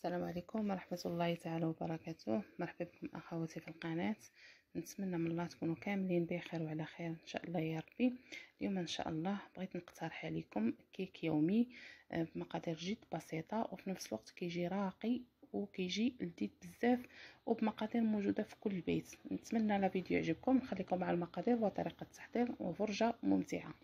السلام عليكم ورحمة الله تعالى وبركاته. مرحبا بكم اخواتي في القناة. نتمنى من الله تكونوا كاملين بخير وعلى خير ان شاء الله يا ربي. اليوم ان شاء الله بغيت نقترح عليكم كيك يومي بمقادير جد بسيطة وفي نفس الوقت كيجي راقي وكيجي لذيذ بزاف وبمقادير موجودة في كل بيت. نتمنى لا فيديو يعجبكم، خليكم مع المقادير وطريقة التحضير وفرجة ممتعة.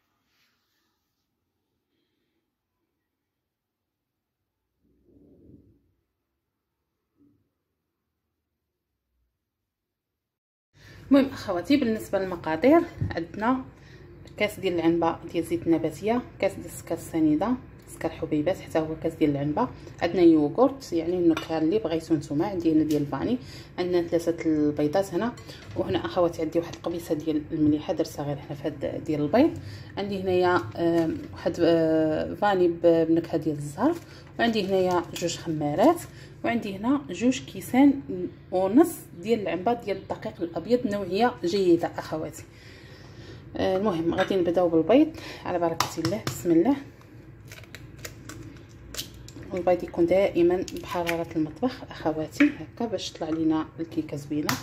المهم اخواتي، بالنسبه للمقادير عندنا كاس ديال العنبه ديال زيت النباتيه، كاس ديال السكر السنيده، سكر حبيبات حتى هو كاس ديال العنبه، عندنا يوغورت يعني النكهه اللي بغيتو نتوما، عندي هنا ديال الفاني، عندنا 3 البيضات هنا، وهنا اخواتي عندي واحد القبيصه ديال المليحه درتها غير هنا في هاد ديال البيض، عندي هنايا واحد فاني بنكهه ديال الزهر، وعندي هنايا 2 خمارات، وعندي هنا 2 كيسان ونص ديال العنبه ديال الدقيق الابيض نوعيه جيده اخواتي. المهم غادي نبداو بالبيض على بركه الله. بسم الله. البيض يكون دائما بحراره المطبخ اخواتي هكا باش تطلع لينا الكيكه زوينه.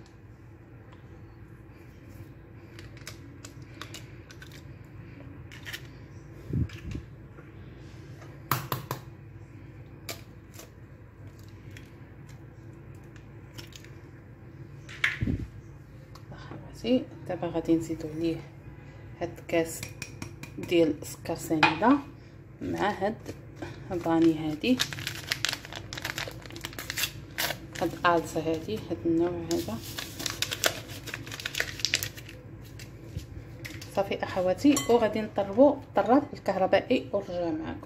اخواتي دابا غادي نزيدو عليه هاد الكاس ديال السكر سنيده مع هاد الفاني هادي، هاد العدسه هادي، هاد النوع هذا. صافي اخواتي، وغادي نطربو الطراب الكهربائي ونرجع معكم.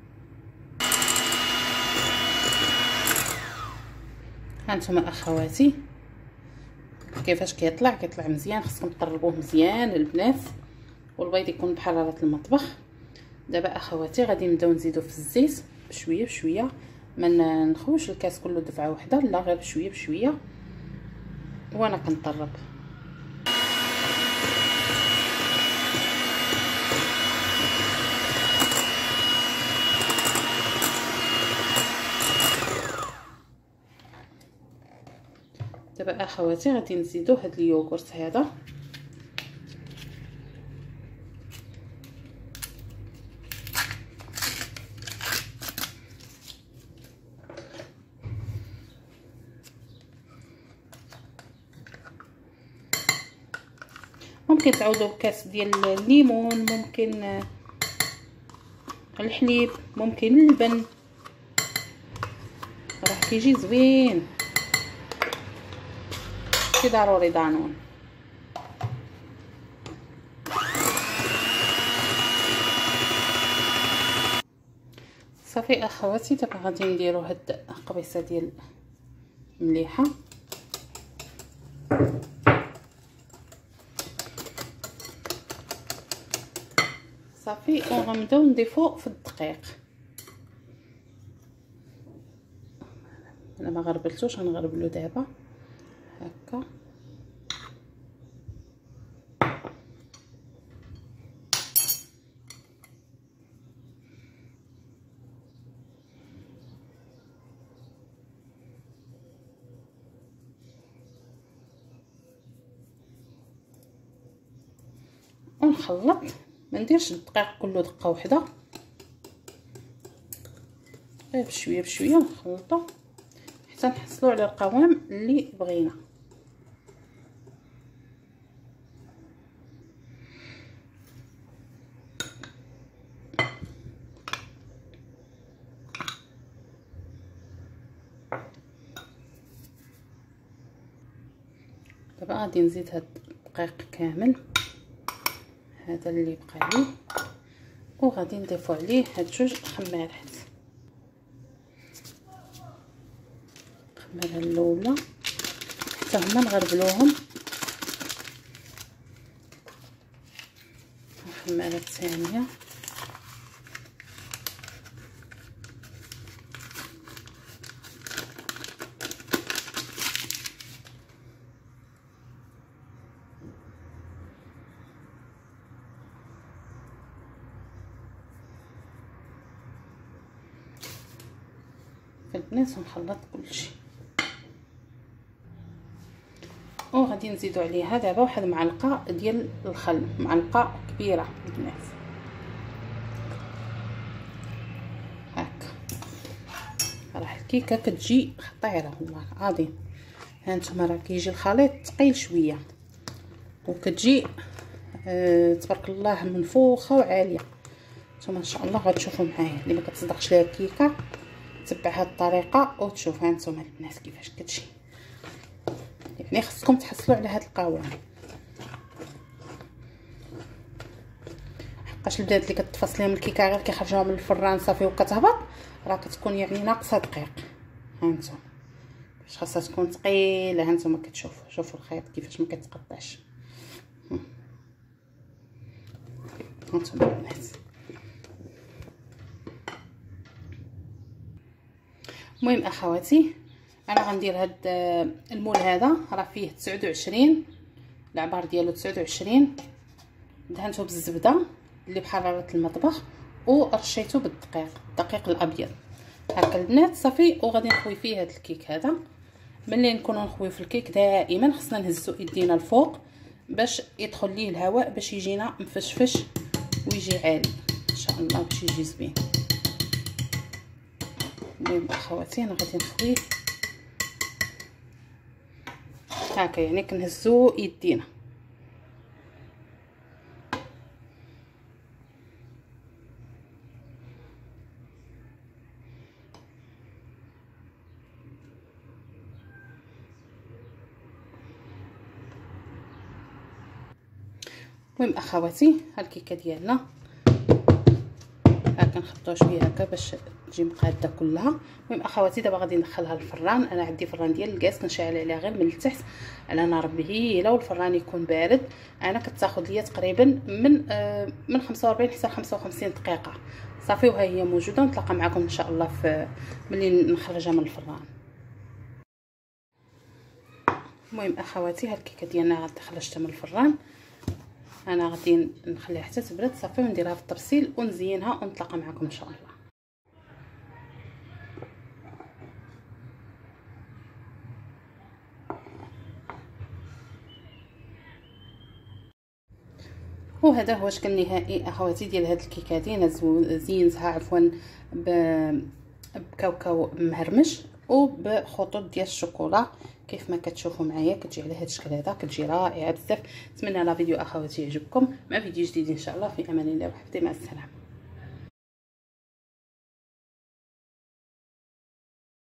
هانتوما اخواتي كيفاش كيطلع مزيان، خصكم تطربوه مزيان البنات والبيض يكون بحراره المطبخ. دابا اخواتي غادي نبداو نزيدو في الزيت بشويه بشويه، ما نخوش الكاس كله دفعه واحده، لا غير بشويه بشويه وانا كنطرب. دابا اخواتي غادي نزيدو هاد اليوغورت هذا، ممكن تعوضوا بكاس ديال الليمون، ممكن الحليب، ممكن اللبن، راه كيجي زوين. ماشي ضروري دانون. صافي اخواتي دابا غادي نديرو هاد القبيصه ديال المليحه، صافي وغنبداو نضيفو في الدقيق. انا ما غربلتوش، غنغربلو دابا هكا. ونخلط، ما نديرش الدقيق كله دقه واحده، غير بشويه بشويه نخلطو حتى نحصلوا على القوام اللي بغينا. دابا غادي نزيد هاد الدقيق كامل هذا اللي بقى لي، وغادي نضيفو عليه هاد 2 خمارات. الخماره الاولى حتى هما نغربلوهم، الخماره الثانيه، البنات ونخلط كلشي. وغادي نزيدو عليها دابا واحد معلقه ديال الخل، معلقه كبيره البنات هكا. راه الكيكه كتجي خطيره والله العظيم. هانتوما راه كيجي الخليط ثقيل شويه وكتجي تبارك الله منفوخه وعاليه. نتوما ان شاء الله غتشوفوا معايا اللي ما كتصدقش ليها الكيكه تبع هاد الطريقه وتشوف. هانتوما البنات كيفاش كتجي، يعني خصكم تحصلوا على هاد القوام. حقاش البنات اللي كتفصل لهم الكيكه غير كيخرجوها من الفران صافي وكتهبط راه كتكون يعني ناقصه دقيق. هانتوما باش خاصها تكون ثقيله. هانتوما كتشوفوا، شوفوا الخيط كيفاش ما كتقطعش. هانتوما البنات المهم اخواتي انا غندير هاد المول هذا راه فيه 29 العبار ديالو 29. دهنته بالزبده اللي بحراره المطبخ ورشيته الدقيق الابيض هكا البنات صافي. وغادي نخوي فيه هاد الكيك هذا. ملي نكونوا نخويو في الكيك دائما خصنا نهزو ايدينا الفوق باش يدخل ليه الهواء باش يجينا مفشفش ويجي عالي ان شاء الله باش يجي زوين. المهم اخواتي انا غادي نخويه هكا يعني كنهزو يدينا. المهم اخواتي ها الكيكه ديالنا ها كنخبطوها شويه هكا باش تجي مقاده كلها. المهم اخواتي دابا غادي ندخلها للفران. انا عندي فران ديال الكاس كنشعل عليه غير من التحت على نار مهيله والفران يكون بارد. انا كتاخذ ليا تقريبا من 45 حتى 55 دقيقه صافي. وها هي موجوده نتلاقى معكم ان شاء الله في ملي نخرجها من الفران. المهم اخواتي ها الكيكه ديالنا غادي خرجتها من الفران. انا غادي نخليها حتى تبرد صافي ونديرها في الطبسيل ونزينها ونتلاقى معكم ان شاء الله. وهذا هو الشكل النهائي اخواتي ديال هاد الكيكه هادي. زينتها عفوا بكاوكاو مهرمش وبخطوط ديال الشوكولا كيف ما كتشوفوا معايا. كتجي على هذا الشكل هذا كتجي رائعه بزاف. نتمنى لا فيديو اخواتي يعجبكم. مع فيديو جديد ان شاء الله. في امان الله وحفظي. مع السلامه.